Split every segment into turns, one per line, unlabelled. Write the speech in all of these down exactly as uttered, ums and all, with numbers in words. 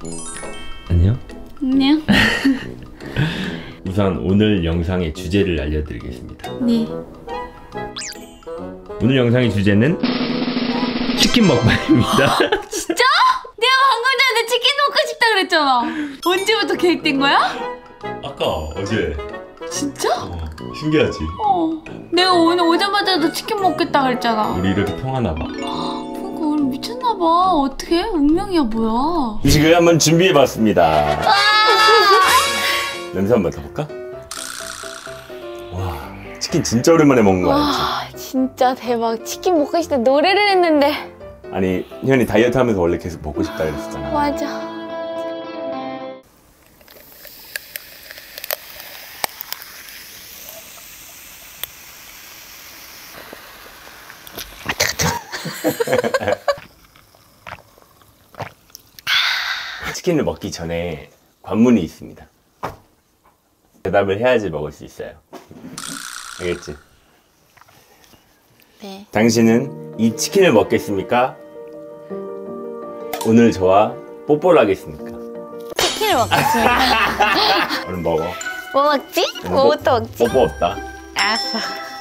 안녕.
안녕.
우선 오늘 영상의 주제를 알려드리겠습니다.
네.
오늘 영상의 주제는 치킨 먹방입니다.
진짜? 내가 방금 전에 치킨 먹고 싶다 그랬잖아. 언제부터 계획된 거야?
아까 어제.
진짜?
어, 신기하지?
어. 내가 오늘 오자마자도 치킨 먹겠다 그랬잖아.
우리 이렇게 통하나봐.
그러니까 우리 미쳤나봐. 어떡해? 운명이야 뭐야.
음식을 한번 준비해봤습니다. 냄새 한번 맡아볼까? 와, 치킨 진짜 오랜만에 먹는 거 알지?
와 진짜 대박. 치킨 먹고 싶다 노래를 했는데.
아니, 현이 다이어트 하면서 원래 계속 먹고 싶다 그랬었잖아.
맞아.
치킨을 먹기 전에 관문이 있습니다. 대답을 해야지 먹을 수 있어요. 알겠지?
네.
당신은 이 치킨을 먹겠습니까? 오늘 저와 뽀뽀를 하겠습니까?
치킨을 먹겠습니다.
얼른 먹어.
뭐 먹지? 뭐부터 먹지?
뽀뽀 없다.
알았어.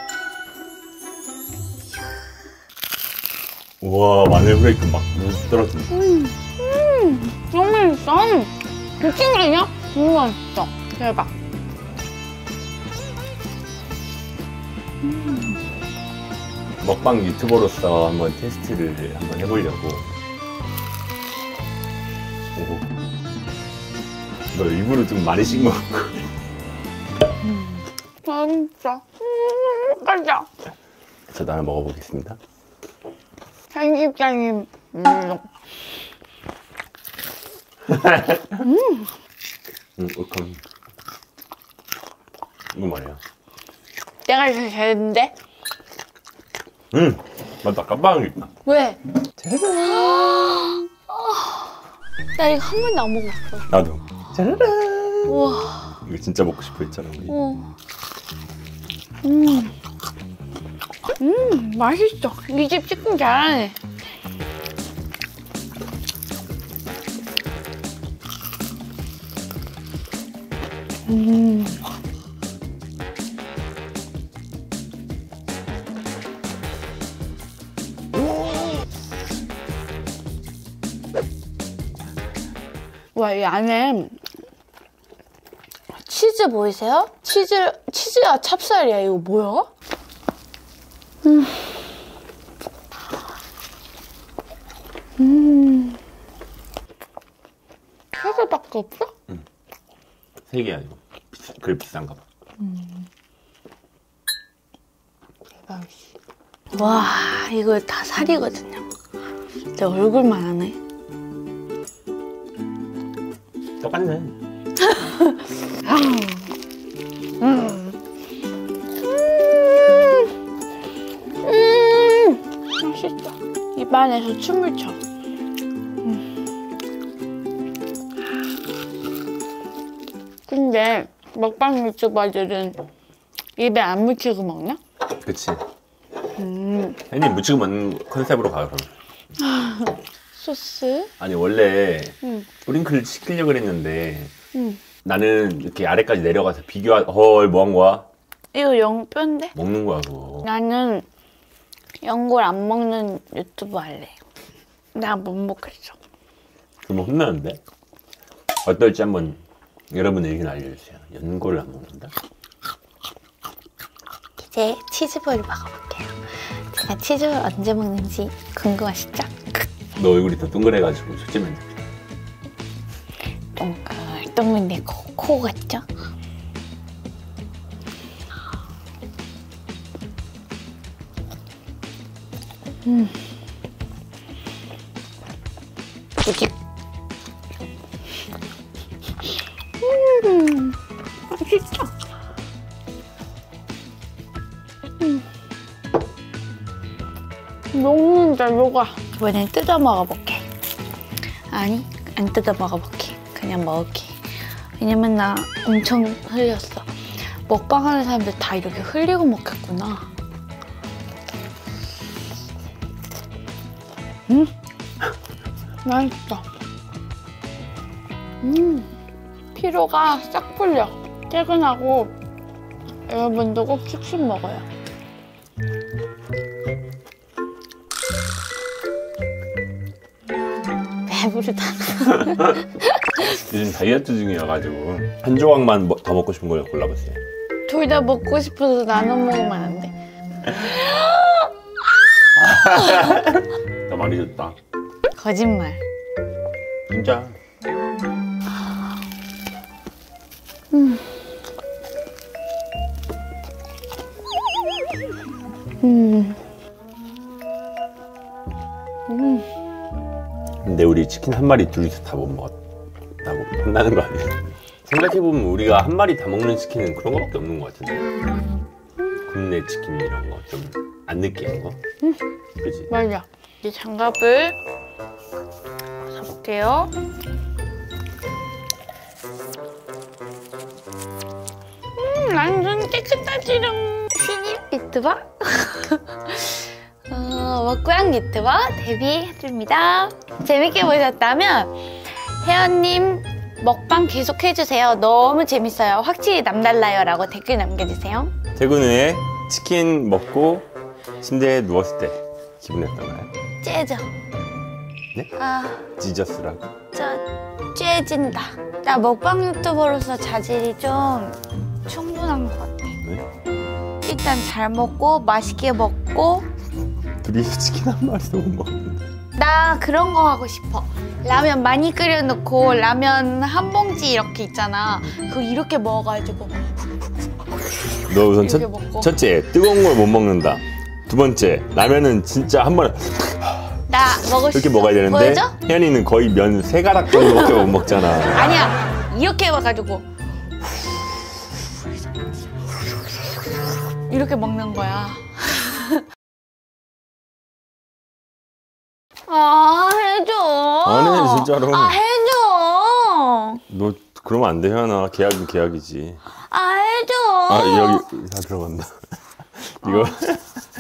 우와, 마늘 후레이크 막 떨어진다.
음, 음, 너무 맛있어. 미친 거 아니야? 너무 맛있어. 대박.
음. 먹방 유튜버로서 한번 테스트를 한번 해보려고. 오. 너 일부러 좀 많이 씹어.
음. 맛있어. 음, 맛있어.
저도 하나 먹어보겠습니다.
편집장님. 음.
음. 음, 어떡해. 이거 뭐예요?
내가 제일 잘했는데?
음, 맞다. 깜빡이다.
왜? 나 이거 한 번도 안 먹어봤어.
나도. 짜라란.
우와.
이거 진짜 먹고 싶어 했잖아, 우리.
어. 음. 음, 맛있어. 이 집 치킨 잘하네. 음. 와, 이 안에 치즈 보이세요? 치즈, 치즈와 찹쌀이야. 이거 뭐야? 음. 음. 세 개밖에 없어?
응. 세 개야, 이거. 비싸, 그래, 비싼가 봐.
음. 대박이지. 와, 이거 다 살이거든요. 내 얼굴만 하네.
똑같네.
음. 음. 음. 맛있다. 입안에서 춤을 춰. 음. 근데 먹방 유튜버들은 입에 안 묻히고 먹나?
그치.
음.
혜니 묻히고 먹는 컨셉으로 가, 그럼.
소스?
아니, 원래
응.
뿌링클 시키려고 그랬는데
응.
나는 이렇게 아래까지 내려가서 비교하... 헐, 뭐 한 거야?
이거 영뼈인데?
먹는 거야, 그거.
나는 연골 안 먹는 유튜버 할래. 나 못 먹겠어.
그러면 혼나는데? 어떨지 한번 여러분의 의견 알려주세요. 연골을 안 먹는다?
이제 치즈볼을 먹어볼게요. 제가 치즈볼 언제 먹는지 궁금하시죠?
너 얼굴이 더 동그래가지고 솔직히
동글동글 내 코, 코 같죠? 음. 뭐지? 음, 맛있어. 음. 녹는다, 녹아. 이번엔 뜯어 먹어볼게. 아니, 안 뜯어 먹어볼게. 그냥 먹을게. 왜냐면 나 엄청 흘렸어. 먹방하는 사람들 다 이렇게 흘리고 먹겠구나. 음, 맛있다. 음, 피로가 싹 풀려. 퇴근하고 여러분도 꼭 치킨 먹어요. 배부르다.
요즘 다이어트 중이어가지고 한 조각만 뭐- 더 먹고 싶은 걸 골라보세요.
둘 다 먹고 싶어서 나눠 먹으면 안 돼.
나 많이 줬다.
거짓말.
진짜.
음. 음. 음.
근데 우리 치킨 한 마리 둘이서 다 못 먹었다고 혼나는 거 아니야? 생각해보면 우리가 한 마리 다 먹는 치킨은 그런 거밖에 없는 것 같은데. 굽네 치킨 이런 거 좀 안 느끼한 거.
음.
그지?
맞아. 이제 장갑을 벗어볼게요. 음, 완전 깨끗하지롱. 신입 유튜버? 어, 먹고양 유튜버 데뷔해줍니다. 재밌게 보셨다면 혜연님 먹방 계속 해주세요. 너무 재밌어요. 확실히 남달라요 라고 댓글 남겨주세요.
퇴근 후에 치킨 먹고 침대에 누웠을 때 기분이 어떤가요?
째져.
네?
아,
지저스라고?
저 째진다. 나 먹방 유튜버로서 자질이 좀 충분한 것 같아.
네?
일단 잘 먹고 맛있게 먹고.
둘이 치킨 한 마리도 못 먹는데.
나 그런 거 하고 싶어. 라면 많이 끓여놓고 라면 한 봉지 이렇게 있잖아. 그거 이렇게 먹어가지고.
너 우선 첫,
이렇게 먹고.
첫째 뜨거운 걸 못 먹는다. 두 번째 라면은 진짜 한 번에
나 먹을 수
이렇게
있어.
먹어야 되는데
보여줘?
혜연이는 거의 면 세 가닥 정도밖에 못 먹잖아.
아니야. 이렇게 해가지고 이렇게 먹는 거야. 아, 해줘.
아니, 진짜로.
아, 해줘.
너 그러면 안 돼, 혜연아. 계약은 계약이지.
아, 해줘.
아 여기 다 들어간다. 이거